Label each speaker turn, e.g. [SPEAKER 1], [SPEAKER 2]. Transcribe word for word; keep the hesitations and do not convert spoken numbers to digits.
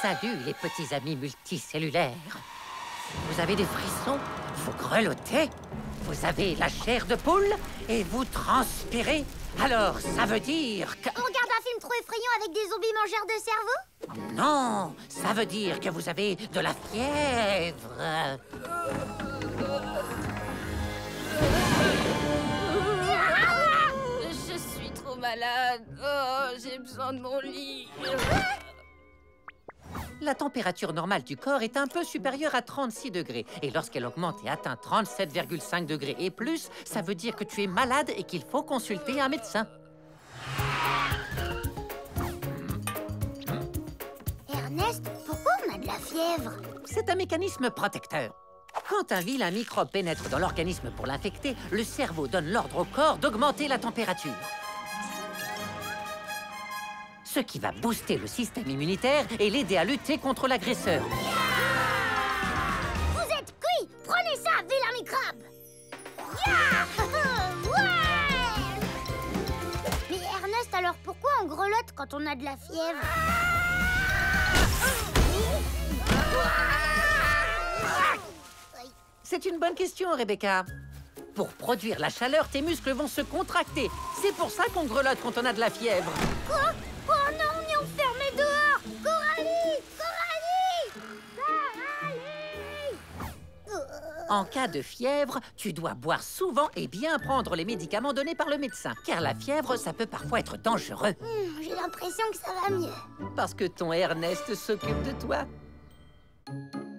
[SPEAKER 1] Salut les petits amis multicellulaires. Vous avez des frissons, vous grelottez, vous avez la chair de poule et vous transpirez. Alors, ça veut dire que...
[SPEAKER 2] On regarde un film trop effrayant avec des zombies mangeurs de cerveau?
[SPEAKER 1] Non, ça veut dire que vous avez de la fièvre.
[SPEAKER 3] Je suis trop malade. Oh, j'ai besoin de mon lit.
[SPEAKER 1] La température normale du corps est un peu supérieure à trente-six degrés. Et lorsqu'elle augmente et atteint trente-sept virgule cinq degrés et plus, ça veut dire que tu es malade et qu'il faut consulter un médecin.
[SPEAKER 2] Ernest, pourquoi on a de la fièvre?
[SPEAKER 1] C'est un mécanisme protecteur. Quand un vilain microbe pénètre dans l'organisme pour l'infecter, le cerveau donne l'ordre au corps d'augmenter la température. Ce qui va booster le système immunitaire et l'aider à lutter contre l'agresseur.
[SPEAKER 2] Vous êtes cuits! Prenez ça, vilain microbe! Yeah! Ouais! Mais Ernest, alors pourquoi on grelotte quand on a de la fièvre?
[SPEAKER 1] C'est une bonne question, Rebecca. Pour produire la chaleur, tes muscles vont se contracter. C'est pour ça qu'on grelotte quand on a de la fièvre.
[SPEAKER 2] Quoi? Oh non, on est enfermés dehors! Coralie! Coralie! Coralie!
[SPEAKER 1] En cas de fièvre, tu dois boire souvent et bien prendre les médicaments donnés par le médecin. Car la fièvre, ça peut parfois être dangereux.
[SPEAKER 2] Hum, j'ai l'impression que ça va mieux.
[SPEAKER 1] Parce que ton Ernest s'occupe de toi.